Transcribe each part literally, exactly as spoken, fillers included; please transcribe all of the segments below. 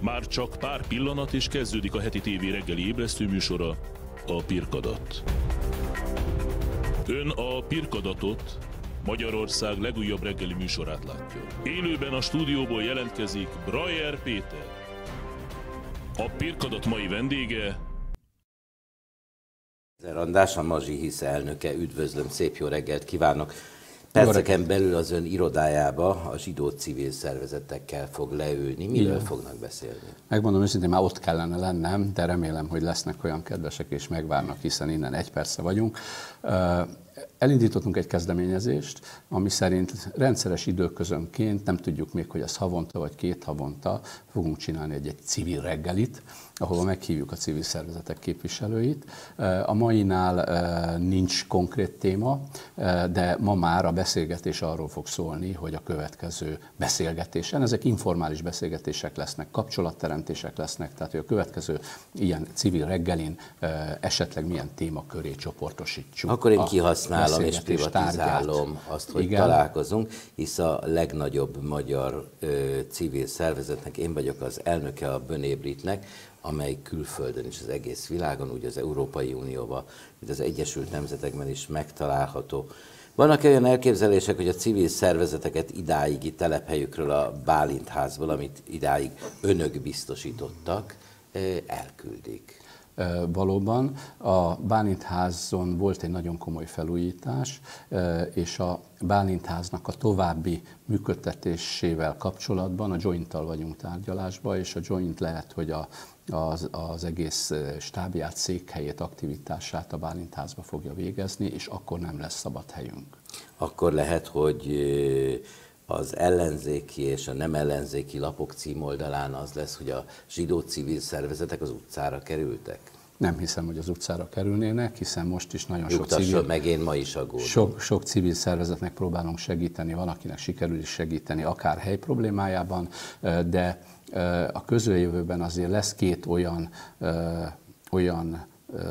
Már csak pár pillanat és kezdődik a heti tévé reggeli ébresztő műsora, a Pirkadat. Ön a Pirkadatot, Magyarország legújabb reggeli műsorát látja. Élőben a stúdióból jelentkezik Brajer Péter. A Pirkadat mai vendége... András, a Mazsihisz elnöke, üdvözlöm, szép jó reggelt kívánok! Perceken belül az ön irodájába a zsidó civil szervezetekkel fog leülni. Miről Igen. fognak beszélni? Megmondom őszintén, már ott kellene lennem, de remélem, hogy lesznek olyan kedvesek és megvárnak, hiszen innen egy perce vagyunk. Elindítottunk egy kezdeményezést, ami szerint rendszeres időközönként, nem tudjuk még, hogy ez havonta vagy két havonta, fogunk csinálni egy, egy civil reggelit, ahol meghívjuk a civil szervezetek képviselőit. A mainál nincs konkrét téma, de ma már a beszélgetés arról fog szólni, hogy a következő beszélgetésen, ezek informális beszélgetések lesznek, kapcsolatteremtések lesznek, tehát hogy a következő ilyen civil reggelin esetleg milyen témaköré csoportosítsuk. Akkor én kihasználom és privatizálom tárgyát. Azt, hogy Igen. találkozunk, hisz a legnagyobb magyar ö, civil szervezetnek én vagyok az elnöke, a Bönébritnek, amely külföldön is az egész világon, úgy az Európai Unióban, mint az Egyesült Nemzetekben is megtalálható. Vannak olyan elképzelések, hogy a civil szervezeteket idáigi telephelyükről, a Bálint-házból, amit idáig önök biztosítottak, elküldik? Valóban a Bálint-házon volt egy nagyon komoly felújítás, és a Bálint-háznak a további működtetésével kapcsolatban a Joint-tal vagyunk tárgyalásban, és a Joint lehet, hogy a, az, az egész stábját, székhelyét, aktivitását a Bálint-házba fogja végezni, és akkor nem lesz szabad helyünk. Akkor lehet, hogy az ellenzéki és a nem ellenzéki lapok címoldalán az lesz, hogy a zsidó civil szervezetek az utcára kerültek? Nem hiszem, hogy az utcára kerülnének, hiszen most is nagyon Nyugtasson sok civil... meg, én ma is aggódom. Sok, sok civil szervezetnek próbálunk segíteni, van, akinek sikerül is segíteni, akár hely problémájában, de a közeljövőben azért lesz két olyan, olyan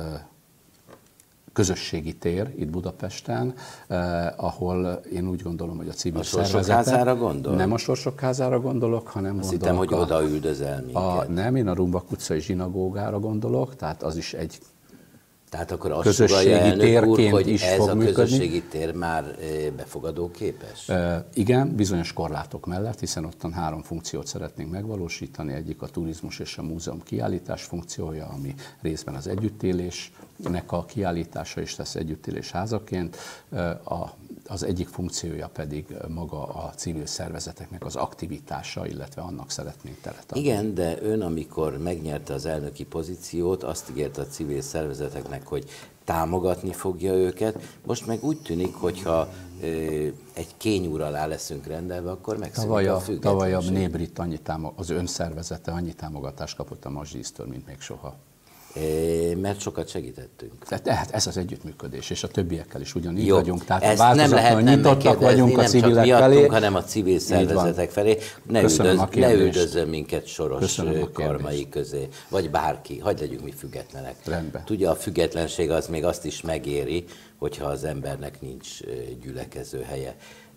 közösségi tér itt Budapesten, eh, ahol én úgy gondolom, hogy a civil szervezetek... A Sorsok házára gondol? Nem a Sorsok házára gondolok, hanem Azt gondolok... hittem, hogy oda üldözel minket. A, nem, én a Rumbak utcai zsinagógára gondolok, tehát az is egy Tehát akkor azt közösségi térként úr, is ez fog a működni. közösségi tér már befogadóképes? E, igen, bizonyos korlátok mellett, hiszen ottan három funkciót szeretnénk megvalósítani. Egyik a turizmus és a múzeum kiállítás funkciója, ami részben az együttélésnek a kiállítása is tesz együttélés házaként. A, az egyik funkciója pedig maga a civil szervezeteknek az aktivitása, illetve annak szeretnénk teret adni. Igen, de ön, amikor megnyerte az elnöki pozíciót, azt ígérte a civil szervezeteknek, hogy támogatni fogja őket. Most meg úgy tűnik, hogyha ö, egy kényúr alá leszünk rendelve, akkor megszűnik tavaly a, a függetlenség. Tavaly a Bnébrit annyi támog, az ön szervezete annyi támogatást kapott a Mazsihisztől, mint még soha. É, mert sokat segítettünk. Tehát ez az együttműködés, és a többiekkel is ugyanígy Jó, vagyunk. Tehát ezt változatlanul nyitottak vagyunk a civilek nem csak felé. miattunk, hanem a civil szervezetek felé. Ne, üldöz, ne üldözzön minket Soros karmai közé, vagy bárki, hagyd legyünk mi függetlenek. Rendben. Tudja, a függetlenség az még azt is megéri, hogyha az embernek nincs gyülekező helye.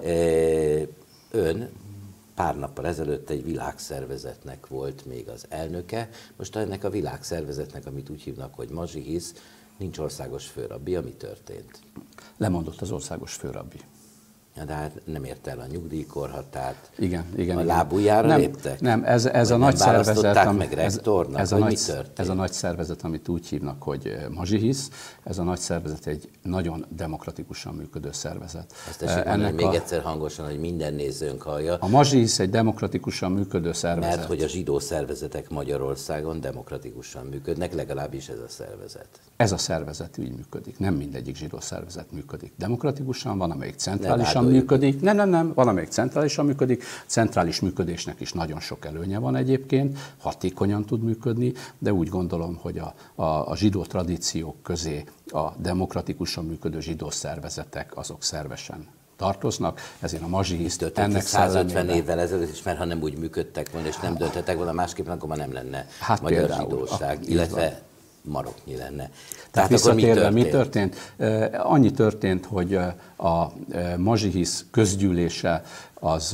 Ön pár nappal ezelőtt egy világszervezetnek volt még az elnöke, most ennek a világszervezetnek, amit úgy hívnak, hogy Mazsihisz, nincs országos főrabbi. Mi történt? Lemondott az országos főrabbi. Ja, de hát nem ért el a nyugdíjkorhatárt. Igen, igen. A igen. lábujjára nem, léptek? Nem, ez, ez a nagy szervezet, ami, meg rektornak, ez, ez, a nagy, ez a nagy szervezet, amit úgy hívnak, hogy Mazsihisz, ez a nagy szervezet egy nagyon demokratikusan működő szervezet. Ezt tessék mondani, még a, egyszer hangosan, hogy minden nézőnk hallja. A Mazsihisz egy demokratikusan működő szervezet. Mert hogy a zsidó szervezetek Magyarországon demokratikusan működnek, legalábbis ez a szervezet. Ez a szervezet így működik. Nem mindegyik zsidó szervezet működik demokratikusan, van, amelyik centrálisan működik. Nem, nem, nem, van, amelyik centrálisan működik. Centrális működésnek is nagyon sok előnye van egyébként, hatékonyan tud működni, de úgy gondolom, hogy a, a, a zsidó tradíciók közé a demokratikusan működő zsidó szervezetek azok szervesen tartoznak, ezért a Mazsihisz ennek százötven évvel ezelőtt is, mert ha nem úgy működtek volna, és nem dönthetek volna másképpen, akkor már nem lenne hát magyar zsidóság, a, illetve maroknyi lenne. Tehát, Tehát visszatérve, mi történt? mi történt? Annyi történt, hogy a Mazsihisz közgyűlése az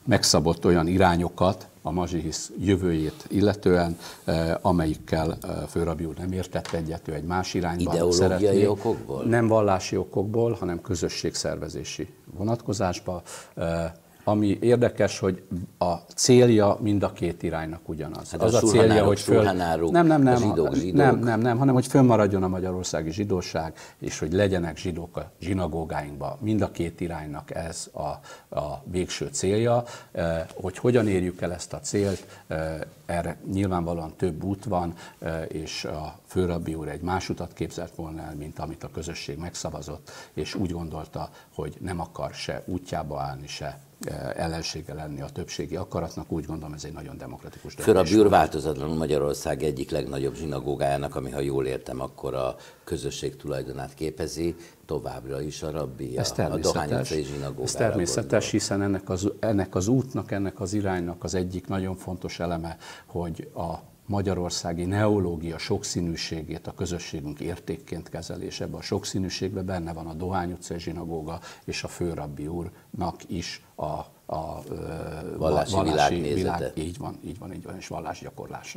megszabott olyan irányokat a Mazsihisz jövőjét illetően, amelyikkel Főrabbi úr nem értett egyet, ő egy más irányban ideológiai szeretné. okokból? Nem vallási okokból, hanem közösségszervezési vonatkozásban. Ami érdekes, hogy a célja mind a két iránynak ugyanaz. Hát az a, a célja, hogy föl... nem, nem, nem, a zsidók, zsidók. nem, nem, nem, hanem hogy fönnmaradjon a magyarországi zsidóság, és hogy legyenek zsidók a zsinagógáinkban. Mind a két iránynak ez a, a végső célja. Hogy hogyan érjük el ezt a célt, erre nyilvánvalóan több út van, és a Főrabbi úr egy más utat képzelt volna el, mint amit a közösség megszavazott, és úgy gondolta, hogy nem akar se útjába állni, se ellensége lenni a többségi akaratnak. Úgy gondolom, ez egy nagyon demokratikus döntés. Főrabbi úr változatlanul Magyarország egyik legnagyobb zsinagógájának, ami, ha jól értem, akkor a közösség tulajdonát képezi, továbbra is a rabbi, a, a Dohány utcai zsinagógára. Ez természetes, hiszen ennek az, ennek az útnak, ennek az iránynak az egyik nagyon fontos eleme, hogy a magyarországi neológia sokszínűségét a közösségünk értékként kezelés. Ebben a sokszínűségben benne van a Dohány utcai zsinagóga és a Főrabbi úrnak is a, a, a vallási, vallási világ, így van, így van, így van, és vallásgyakorlása.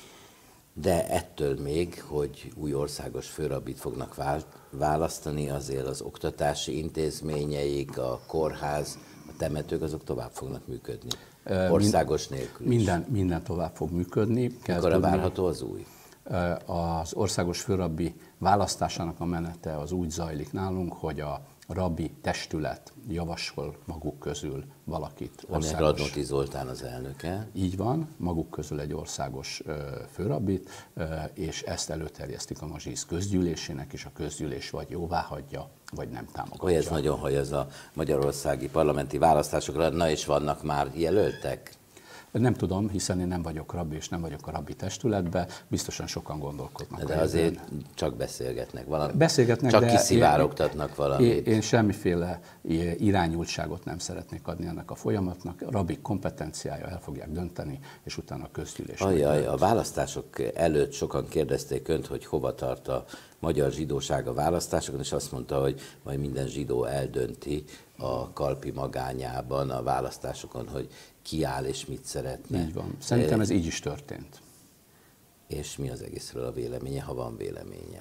De ettől még, hogy új országos főrabbit fognak választani, azért az oktatási intézményeik, a kórház, a temetők, azok tovább fognak működni. Országos nélkül is. Minden, minden tovább fog működni. Mikor várható az új? Az országos főrabbi választásának a menete az úgy zajlik nálunk, hogy a rabbi testület javasol maguk közül valakit. Aminek Radnóti Zoltán az elnöke. Így van, maguk közül egy országos főrabbit, és ezt előterjesztik a Mazsihisz közgyűlésének, és a közgyűlés vagy jóváhagyja, vagy nem támogatja. Hogy ez nagyon haj, ez a magyarországi parlamenti választásokra, na és vannak már jelöltek? Nem tudom, hiszen én nem vagyok rabbi, és nem vagyok a rabbi testületben, biztosan sokan gondolkodnak. De azért ebben. Csak beszélgetnek valamit. Beszélgetnek, csak de kiszivárogtatnak valamit. Én, én semmiféle irányultságot nem szeretnék adni ennek a folyamatnak. A rabbi kompetenciája, el fogják dönteni, és utána a közgyűlés. Ajaj, a választások előtt sokan kérdezték önt, hogy hova tart a magyar zsidóság a választásokon, és azt mondta, hogy majd minden zsidó eldönti a kalpi magányában a választásokon, hogy ki áll és mit szeretne. Így van. Szerintem ez így is történt. És mi az egészről a véleménye, ha van véleménye?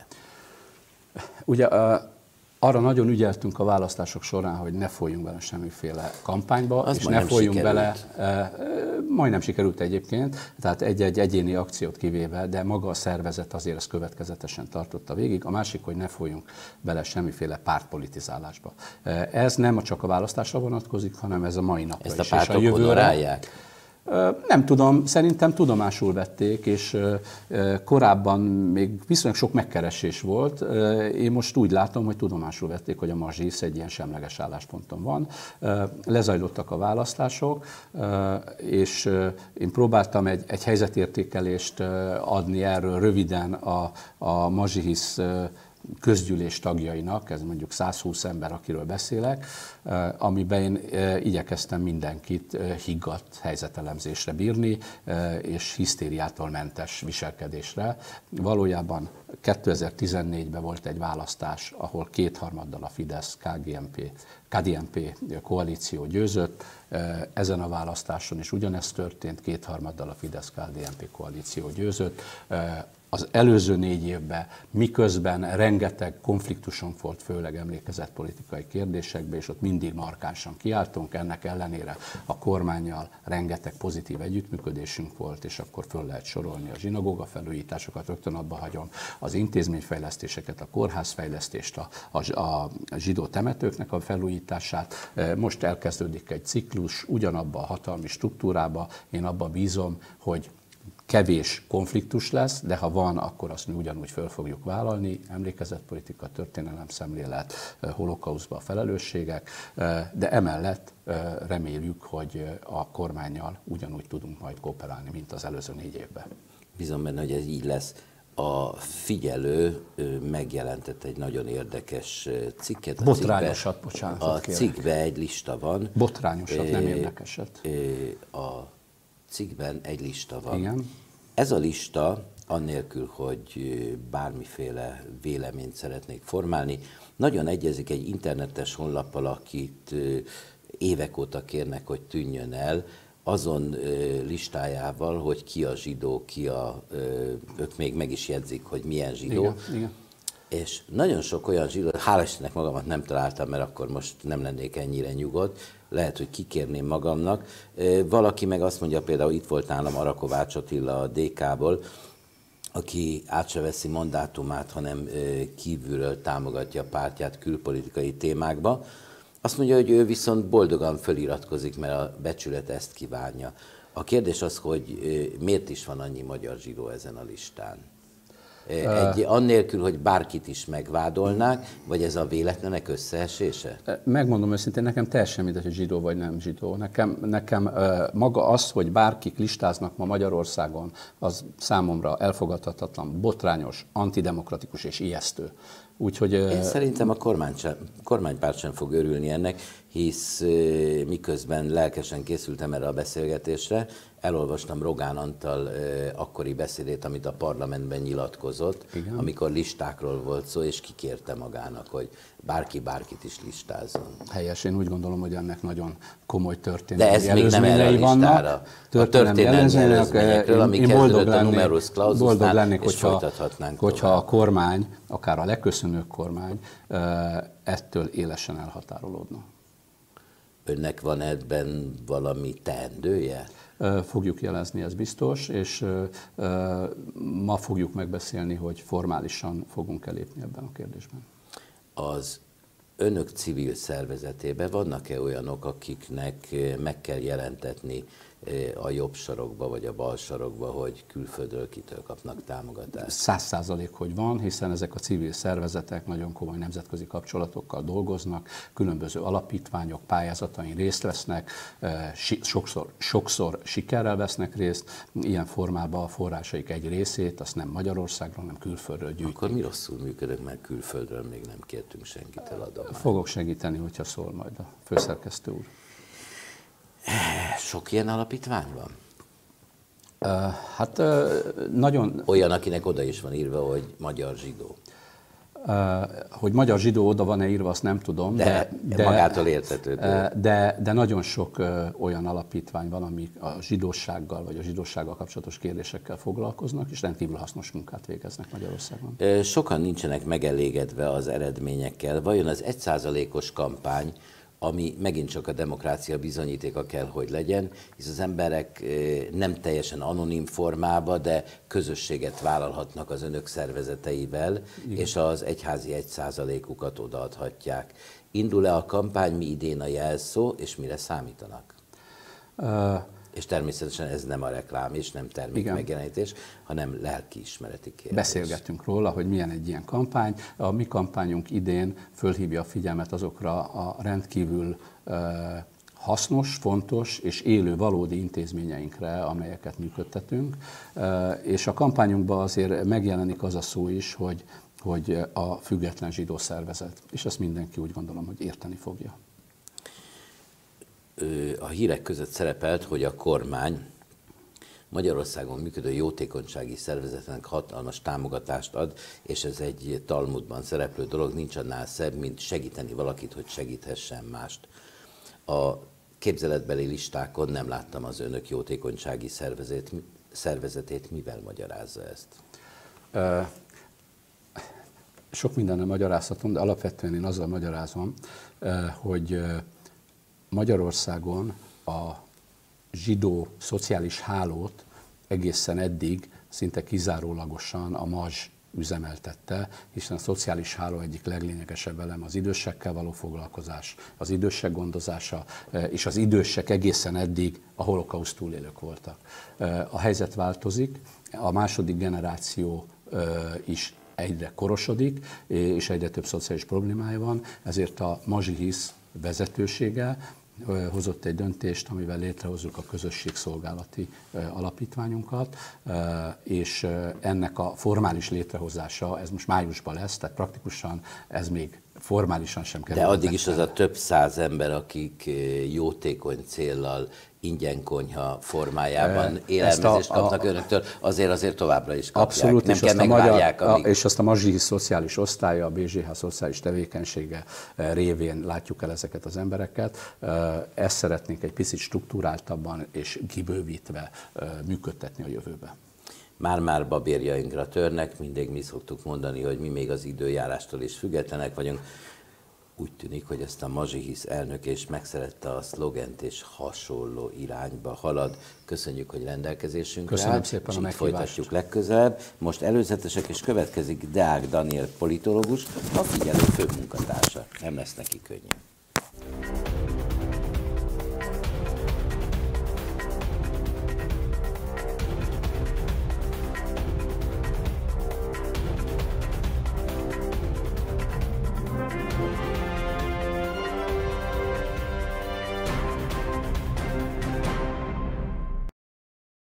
Ugye arra nagyon ügyeltünk a választások során, hogy ne folyjunk bele semmiféle kampányba, az és ne folyjunk sikerült. bele, majdnem sikerült egyébként, tehát egy-egy egyéni akciót kivéve, de maga a szervezet azért ezt következetesen tartotta végig. A másik, hogy ne folyjunk bele semmiféle pártpolitizálásba. Ez nem csak a választásra vonatkozik, hanem ez a mai napra ezt is. Ezt a pártok honorálják? Nem tudom, szerintem tudomásul vették, és korábban még viszonylag sok megkeresés volt. Én most úgy látom, hogy tudomásul vették, hogy a Mazsihisz egy ilyen semleges állásponton van. Lezajlottak a választások, és én próbáltam egy, egy helyzetértékelést adni erről röviden a, a Mazsihisz közgyűlés tagjainak, ez mondjuk száz húsz ember, akiről beszélek, amiben én igyekeztem mindenkit higgadt helyzetelemzésre bírni, és hisztériától mentes viselkedésre. Valójában kétezer-tizennégyben volt egy választás, ahol kétharmaddal a Fidesz ká gé em pé, ká dé en pé koalíció győzött. Ezen a választáson is ugyanezt történt, kétharmaddal a Fidesz ká dé en pé koalíció győzött. Az előző négy évben, miközben rengeteg konfliktuson volt, főleg emlékezetpolitikai kérdésekben, és ott mindig markánsan kiálltunk, ennek ellenére a kormánnyal rengeteg pozitív együttműködésünk volt, és akkor föl lehet sorolni a zsinagóga felújításokat, rögtön abba hagyom az intézményfejlesztéseket, a kórházfejlesztést, a, a, a zsidó temetőknek a felújítását. Most elkezdődik egy ciklus ugyanabba a hatalmi struktúrába, én abba bízom, hogy kevés konfliktus lesz, de ha van, akkor azt mi ugyanúgy föl fogjuk vállalni, emlékezetpolitika, történelemszemlélet, holokauszba a felelősségek, de emellett reméljük, hogy a kormánnyal ugyanúgy tudunk majd kooperálni, mint az előző négy évben. Bízom benne, hogy ez így lesz. A Figyelő megjelentett egy nagyon érdekes cikket. Botrányosat, bocsánat. A cikkben egy lista van. Botrányosat, nem érdekeset. A cikkben egy lista van. Igen. Ez a lista, annélkül, hogy bármiféle véleményt szeretnék formálni, nagyon egyezik egy internetes honlappal, akit évek óta kérnek, hogy tűnjön el, azon listájával, hogy ki a zsidó, ki a, ők még meg is jegyzik, hogy milyen zsidó. Igen, igen. És nagyon sok olyan zsidó, hál' Istennek magamat nem találtam, mert akkor most nem lennék ennyire nyugodt, lehet, hogy kikérném magamnak. Valaki meg azt mondja, például itt volt nálam Ara Kovács Attila a dé ká-ból, aki át se veszi mandátumát, hanem kívülről támogatja a pártját külpolitikai témákba. Azt mondja, hogy ő viszont boldogan föliratkozik, mert a becsület ezt kívánja. A kérdés az, hogy miért is van annyi magyar zsidó ezen a listán? Egy, annélkül, hogy bárkit is megvádolnák, vagy ez a véletlenek összeesése? Megmondom őszintén, nekem teljesen mindegy, hogy zsidó vagy nem zsidó. Nekem, nekem maga az, hogy bárkik listáznak ma Magyarországon, az számomra elfogadhatatlan, botrányos, antidemokratikus és ijesztő. Úgyhogy, Én szerintem a kormány sem, kormánypárt sem fog örülni ennek, hisz miközben lelkesen készültem erre a beszélgetésre, elolvastam Rogán Antal akkori beszédét, amit a parlamentben nyilatkozott, igen, amikor listákról volt szó, és kikérte magának, hogy bárki bárkit is listázzon. Helyes, én úgy gondolom, hogy ennek nagyon komoly történelmi De ez még nem erre a listára. A történelmi előzményekről, ami kezdődött a numerus claususnál, és folytathatnánk hogyha tovább. a kormány, akár a leköszönő kormány ettől élesen elhatárolódna. Önnek van ebben valami teendője? Fogjuk jelezni, ez biztos, és ma fogjuk megbeszélni, hogy formálisan fogunk elépni ebben a kérdésben. Az önök civil szervezetében vannak-e olyanok, akiknek meg kell jelentetni a jobb sarokba vagy a bal sarokba, hogy külföldről kitől kapnak támogatást? Száz százalék, hogy van, hiszen ezek a civil szervezetek nagyon komoly nemzetközi kapcsolatokkal dolgoznak, különböző alapítványok pályázatain részt vesznek, sokszor, sokszor sikerrel vesznek részt, ilyen formában a forrásaik egy részét, azt nem Magyarországról, hanem külföldről gyűjtik. Akkor mi rosszul működök, mert külföldről még nem kértünk senkit eladományt? Fogok segíteni, hogyha szól majd a főszerkesztő úr. Sok ilyen alapítvány van? Uh, hát uh, nagyon... Olyan, akinek oda is van írva, hogy magyar zsidó. Uh, hogy magyar zsidó oda van-e írva, azt nem tudom. De, de, de magától értetődő. Uh, de, de nagyon sok uh, olyan alapítvány van, amik a zsidósággal vagy a zsidósággal kapcsolatos kérdésekkel foglalkoznak, és rendkívül hasznos munkát végeznek Magyarországon. Uh, sokan nincsenek megelégedve az eredményekkel. Vajon az egy százalékos kampány, ami megint csak a demokrácia bizonyítéka kell, hogy legyen, hisz az emberek nem teljesen anonim formában, de közösséget vállalhatnak az önök szervezeteivel, igen, és az egyházi egy százalékukat odaadhatják. Indul-e a kampány, mi idén a jelszó, és mire számítanak? Uh, és természetesen ez nem a reklám, és nem termék megjelenítés, hanem lelkiismereti kérdés. Beszélgettünk róla, hogy milyen egy ilyen kampány. A mi kampányunk idén fölhívja a figyelmet azokra a rendkívül uh, hasznos, fontos és élő valódi intézményeinkre, amelyeket működtetünk. Uh, és a kampányunkban azért megjelenik az a szó is, hogy, hogy a független zsidó szervezet. És ezt mindenki úgy gondolom, hogy érteni fogja. A hírek között szerepelt, hogy a kormány Magyarországon működő jótékonysági szervezetnek hatalmas támogatást ad, és ez egy Talmudban szereplő dolog, nincs annál szebb, mint segíteni valakit, hogy segíthessen mást. A képzeletbeli listákon nem láttam az önök jótékonysági szervezet, szervezetét, mivel magyarázza ezt? Uh, sok mindennel magyarázhatom, de alapvetően én azzal magyarázom, uh, hogy uh, Magyarországon a zsidó szociális hálót egészen eddig szinte kizárólagosan a MAZS üzemeltette, hiszen a szociális háló egyik leglényegesebb elem az idősekkel való foglalkozás, az idősek gondozása, és az idősek egészen eddig a holokauszt túlélők voltak. A helyzet változik, a második generáció is egyre korosodik, és egyre több szociális problémája van, ezért a Mazsihisz vezetősége hozott egy döntést, amivel létrehozzuk a közösségszolgálati alapítványunkat, és ennek a formális létrehozása, ez most májusban lesz, tehát praktikusan ez még formálisan sem kerülnek. De addig is az a több száz ember, akik jótékony céllal ingyen konyha formájában élelmezést kapnak a, önöktől, azért azért továbbra is kapják. Abszolút, nem és, kell azt a magyar, amíg... és azt a mazsihi szociális osztálya, a bé zé há szociális tevékenysége révén látjuk el ezeket az embereket. Ezt szeretnénk egy picit struktúráltabban és kibővítve működtetni a jövőben. Már-már babérjainkra törnek, mindig mi szoktuk mondani, hogy mi még az időjárástól is függetlenek vagyunk. Úgy tűnik, hogy ezt a Mazsihisz elnök és megszerette a szlogent és hasonló irányba halad. Köszönjük, hogy rendelkezésünkre áll. Köszönöm szépen a meghívást. Folytatjuk legközelebb. Most előzetesek, és következik Deák Daniel politológus, a Figyelő főmunkatársa. Nem lesz neki könnyű.